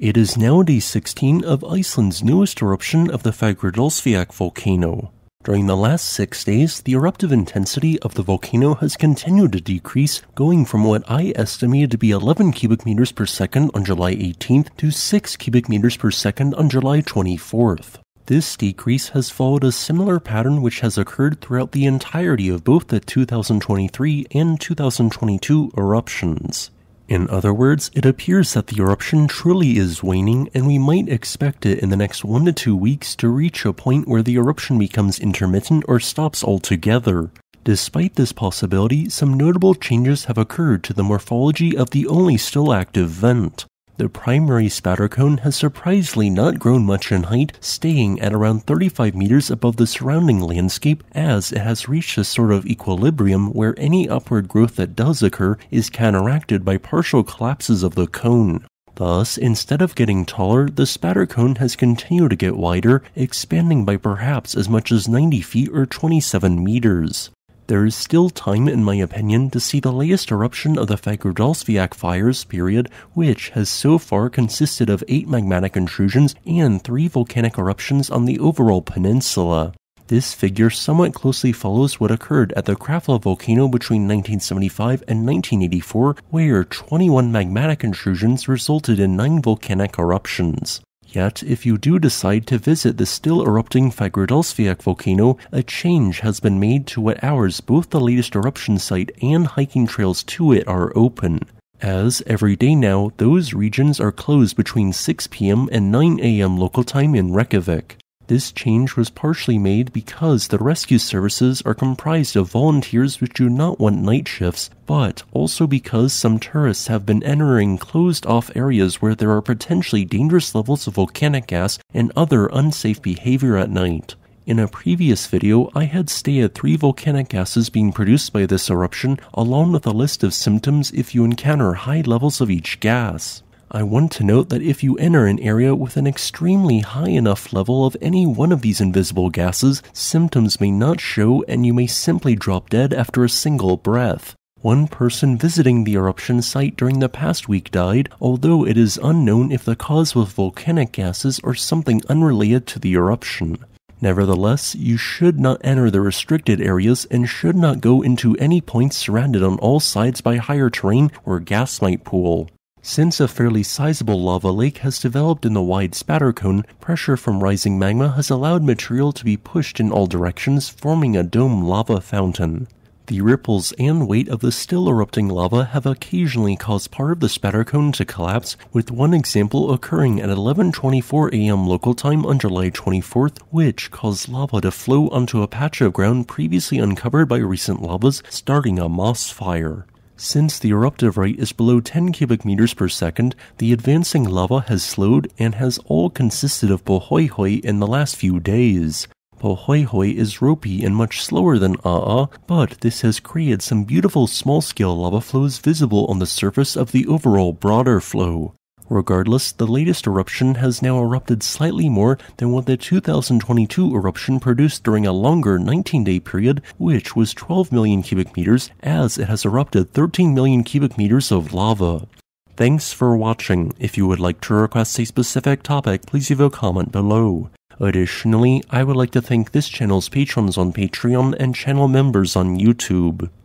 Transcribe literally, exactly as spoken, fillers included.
It is now day sixteen of Iceland's newest eruption of the Fagradalsfjall volcano. During the last six days, the eruptive intensity of the volcano has continued to decrease, going from what I estimated to be eleven cubic meters per second on July eighteenth to six cubic meters per second on July twenty-fourth. This decrease has followed a similar pattern which has occurred throughout the entirety of both the two thousand twenty-three and two thousand twenty-two eruptions. In other words, it appears that the eruption truly is waning, and we might expect it in the next one to two weeks to reach a point where the eruption becomes intermittent or stops altogether. Despite this possibility, some notable changes have occurred to the morphology of the only still active vent. The primary spatter cone has surprisingly not grown much in height, staying at around thirty-five meters above the surrounding landscape, as it has reached a sort of equilibrium where any upward growth that does occur is counteracted by partial collapses of the cone. Thus, instead of getting taller, the spatter cone has continued to get wider, expanding by perhaps as much as ninety feet or twenty-seven meters. There is still time, in my opinion, to see the latest eruption of the Fagradalsfjall fires period, which has so far consisted of eight magmatic intrusions and three volcanic eruptions on the overall peninsula. This figure somewhat closely follows what occurred at the Krafla volcano between nineteen seventy-five and nineteen eighty-four, where twenty-one magmatic intrusions resulted in nine volcanic eruptions. Yet, if you do decide to visit the still erupting Fagradalsfjall volcano, a change has been made to what hours both the latest eruption site and hiking trails to it are open. As every day now, those regions are closed between six p m and nine a m local time in Reykjavik. This change was partially made because the rescue services are comprised of volunteers which do not want night shifts, but also because some tourists have been entering closed-off areas where there are potentially dangerous levels of volcanic gas and other unsafe behavior at night. In a previous video, I had stated three volcanic gases being produced by this eruption, along with a list of symptoms if you encounter high levels of each gas. I want to note that if you enter an area with an extremely high enough level of any one of these invisible gases, symptoms may not show and you may simply drop dead after a single breath. One person visiting the eruption site during the past week died, although it is unknown if the cause was volcanic gases or something unrelated to the eruption. Nevertheless, you should not enter the restricted areas and should not go into any points surrounded on all sides by higher terrain where gas might pool. Since a fairly sizable lava lake has developed in the wide spatter cone, pressure from rising magma has allowed material to be pushed in all directions, forming a dome lava fountain. The ripples and weight of the still erupting lava have occasionally caused part of the spatter cone to collapse, with one example occurring at eleven twenty-four a m local time on July twenty-fourth, which caused lava to flow onto a patch of ground previously uncovered by recent lavas, starting a moss fire. Since the eruptive rate is below ten cubic meters per second, the advancing lava has slowed and has all consisted of pohoihoi in the last few days. Pohoihoi is ropey and much slower than Aa, but this has created some beautiful small-scale lava flows visible on the surface of the overall broader flow. Regardless, the latest eruption has now erupted slightly more than what the two thousand twenty-two eruption produced during a longer nineteen-day period, which was twelve million cubic meters, as it has erupted thirteen million cubic meters of lava. Thanks for watching. If you would like to request a specific topic, please leave a comment below. Additionally, I would like to thank this channel's patrons on Patreon and channel members on YouTube.